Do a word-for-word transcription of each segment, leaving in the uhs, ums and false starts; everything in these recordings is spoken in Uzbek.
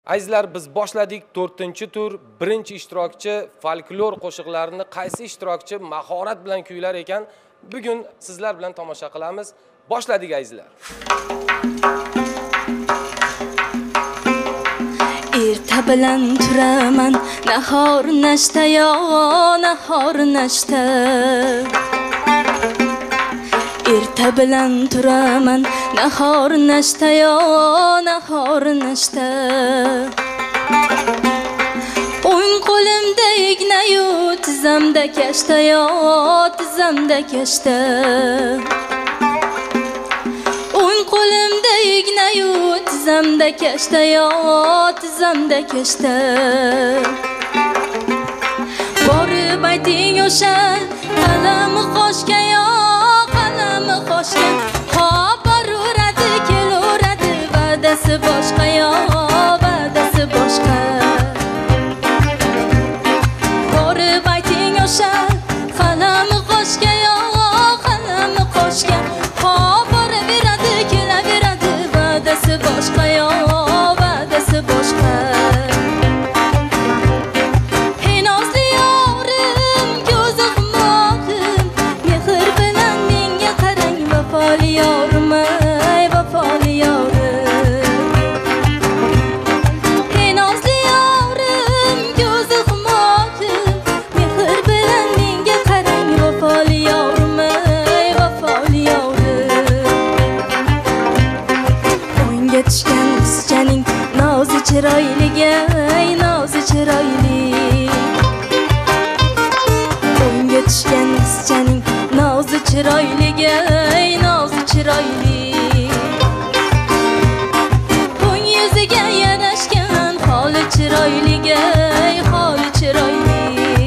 Azizlar, biz boshladik to'rtinchi tur. Birinchi ishtirokchi folklor qo'shiqlarini qaysi ishtirokchi mahorat bilan kuylar ekan, bugun sizlar bilan tomosha qilamiz. Boshladik azizlar. Erta bilan turaman, nahor nashta yo, nahor nashta. Erta bilan turaman, nahor nashta yo, nahor nashta. O'ng qo'limda ignayu, tizamda kashta yo, tizamda kashta. O'ng qo'limda ignayu, tizamda kashta yo, tizamda kashta. Borib ayting o'sha qalami qo'shga yo, qalami qo'shga. Ha boraveradi, kelaveradi, va'dasi boshqa yo, va'dasi boshqa. Borib ayting o'sha qalami qo'shga yo, qalami qo'shga. Ha boraveradi, kelaveradi, va'dasi boshqa yo, va'dasi boshqa. Chiroyliga, ey nozi chiroyli. O'ngga tushgan qizchaning nozi chiroyliga, ey nozi chiroyli. O'ng yuziga yarashgan holi chiroyliga, ey holi chiroyli.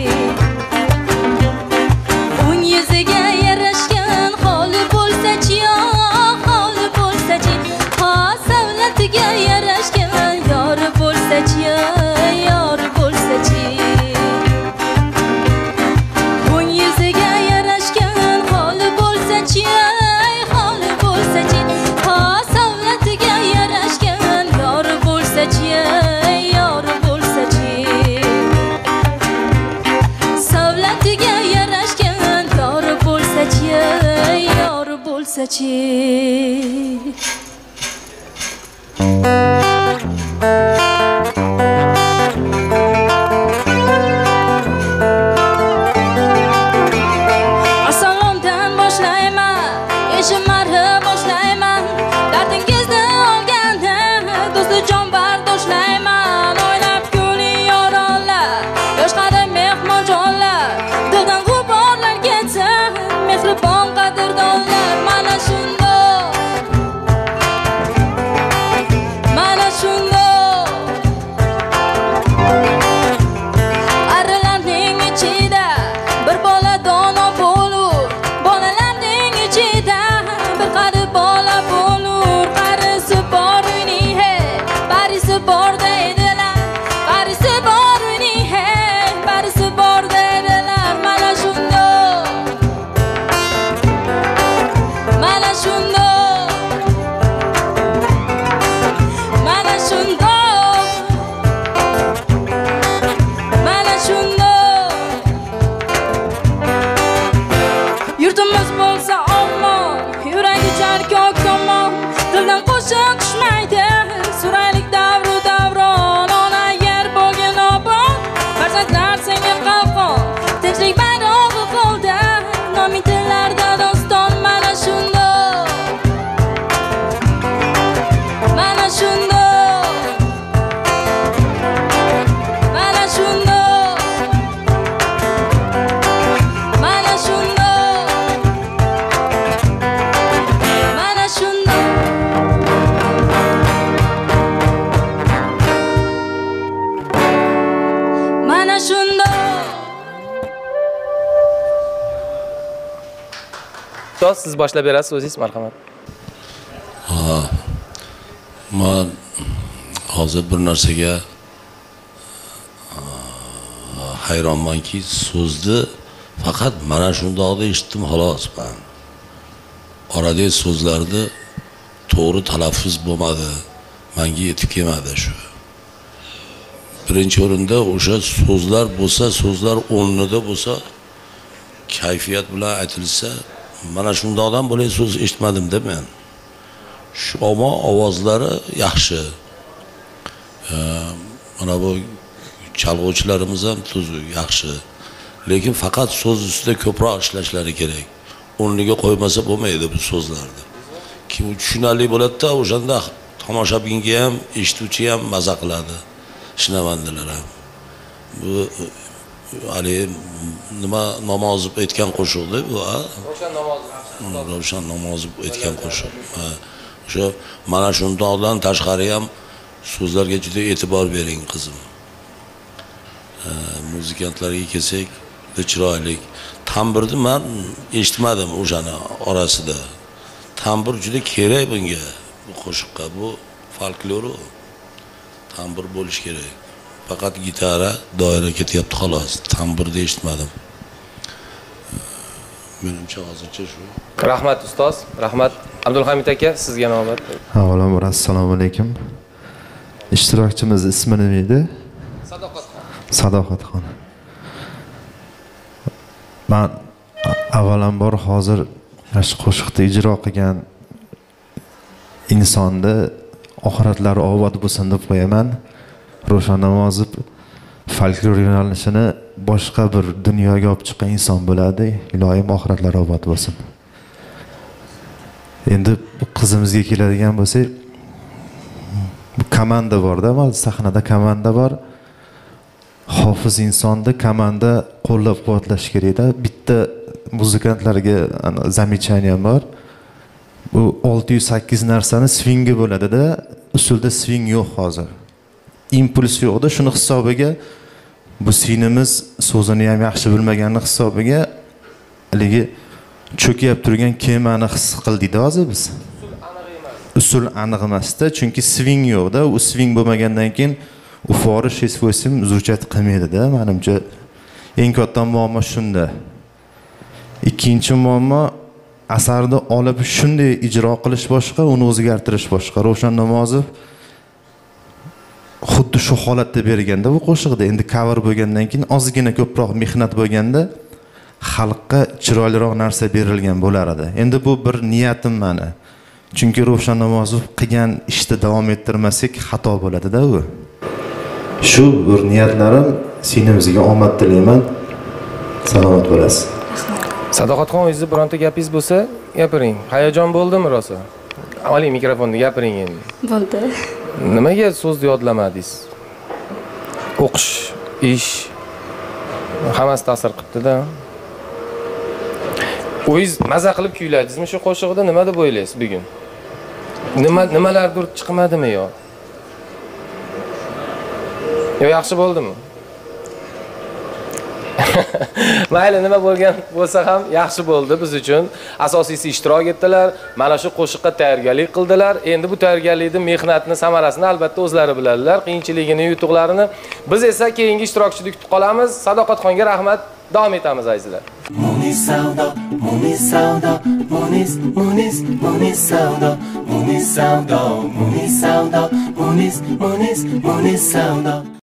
O'ng yuziga yarashgan holi bo'lsa-chi, holi bo'lsa-chi, ha savlatiga yarashgan yori bo'lsa-chi, yori bo'lsa-chi. O'ng yuziga yarashgan holi bo'lsa-chi, holi bo'lsa-chi, ha savlatiga yarashgan yori bo'lsa-chi, yori bo'lsa-chi. Savlatiga yarashgan yori bo'lsa-chi, yori bo'lsa-chi. Asalomdan boshlayman, eshimlarni boshlayman. Dardingizni olganda do'sti jon bardoshlayman. O'ylab kuling yoronlar, yosh qari mehmonjonlar. Dildan g'uborlar ketsin, mehribon qadrdonlar. Mana shundoq, mana shundoq. Arilarning ichida bir bola dono bo'lur, bolalarning ichida bir qari bola bo'lur. Qarisi bor uyning he, barisi bor deydilar. Qarisi bor uyning he, barisi bor deydilar. Mana shundoq, mana shundoq, mana shundoq, mana shundoq. Yurtimiz bo'lsa omon, yuragi charkok tomon. Dildan qo'shiq tushmaydi, suraylik davru davron. Ona yer bo'lgin obod, farzandlar senga qalqon. Tinchlik bayrog'i qo'lda, nominglarda doston. Mana shundoq, mana shundoq, mana shundoq, mana shundoq, mana shundoq. Mana shundoq. Ustoz, siz boshlab berasiz o'zingiz, marhamat. Ha, men hozir bir narsaga hayronmanki, so'zni faqat mana shundoqda eshitdim xolos. Men oradagi so'zlarni to'g'ri talaffuz bo'lmadi, menga yetib kelmadi shu. birinchi o'rinda o'sha so'zlar bo'lsa, so'zlar o'rnida bo'lsa, kayfiyat bilan aytilsa, mana shundoqdan bo'lay so'z eshitmadim-da men. Shu ammo ovozlari yaxshi. Mana bu chalg'uvchilarimiz ham tuzu yaxshi. Lekin faqat so'z ustida ko'proq ishlashlari kerak. O'rniga qo'ymasa bo'lmaydi bu so'zlarni. Ki u tushunarli bo'ladi-da, o'shanda tomoshabinga ham, eshituvchi ham maza qiladi. Shinavandilar ham. Bu hali nima Namozov aytgan qo'shiqda bu, ha? Ravshan Namozov. Ravshan Namozov aytgan qo'shiq. Ha. O'sha mana shundoqdan tashqari ham so'zlarga juda e'tibor bering, qizim. Muzikantlarga kelsak, chiroyli. Tambirni men eshitmadim o'shani orasida. Tambir juda kerak bunga, bu qo'shiqqa, bu folklor. Tambir bo'lish kerak. Faqat gitara doira ketyapti xolos. Tambirni eshitmadim. Menimcha hozircha shu. Rahmat ustoz, rahmat. Abdulhamid aka, sizga navbat. Avvalambor assalomu alaykum. İştirakçımız ismi neydi? Sadoqatxon. Sadoqatxon. Ben avvalambor hozir shu qo'shiqda ijro qilgan insonni oxiratlari obod bo'lsin deb qo'yaman. Ravshan Namozov folklor yo'nalishini boshqa bir dunyoga olib chiqqan inson bo'ladi. Ilohim oxiratlari obod bo'lsin. Endi bu qizimizga keladigan bo'lsak, komanda bor-da, sahnada komanda bor. Hofiz insonni komanda qo'llab-quvvatlash kerak-da. Bitta muzikantlarga zamechaniya bor. Bu olti yuz sakkiz narsani swingi bo'ladi-da, usulda swing yo'q hozir. Impuls yo'q-da, shuni hisobiga bu sinimiz so'zini ham yaxshi bilmaganning hisobiga haligi cho'kib turgan kemani his qildik-da hozir biz. Usul aniq emas-da, chunki swing yo'q-da. U swing bo'lmagandan keyin u fori шесть восемь звучать qilmaydi-da, menimcha. Eng katta muammo shunda. Ikkinchi muammo asarni olib shunday ijro qilish boshqa, uni o'zgartirish boshqa. Ravshan Namozov xuddi shu holatda berganda bu qo'shiqda, endi cover bo'lgandan keyin ozgina ko'proq mehnat bo'lganda xalqqa chiroyliroq narsa berilgan bo'lar edi. Endi bu bir niyatim meni. Chunki Ravshan Namozov qilgan ishni davom ettirmasak xato bo'ladi-da u. Shu bir niyatlarim, sinimizga omad tilayman. Salomat bo'lasiz. Sadoqatxon, o'zingiz bironta gapingiz bo'lsa, gapiring. Hayajon bo'ldimi rosa? Oling mikrofonni gapiring endi. Bo'ldi. Nimaga so'zni yodlamadingiz? O'qish, ish hammasi ta'sir qildi-da. O'zingiz maza qilib kuyladingizmi shu qo'shiqda? Nima deb o'ylaysiz bugun? Nima nimalardir chiqmadimi yo? Yo, yaxshi bo'ldimi? Mayli, nima bo'lgan bo'lsa ham yaxshi bo'ldi biz uchun. Asosiysi ishtirok etdilar, mana shu qo'shiqqa tayyorgarlik qildilar. Endi bu tayyorgarlikning mehnatini, samarasini albatta o'zlari biladilar, qiyinchiligini, yutuqlarini. Biz esa keyingi ishtirokchida kutib qolamiz. Sadoqatxonga rahmat. Davom etamiz azizlar. Munis savdo, Munis savdo, Munis, Munis, Munis savdo, Munis savdo, Munis savdo, Munis, Munis, Munis savdo.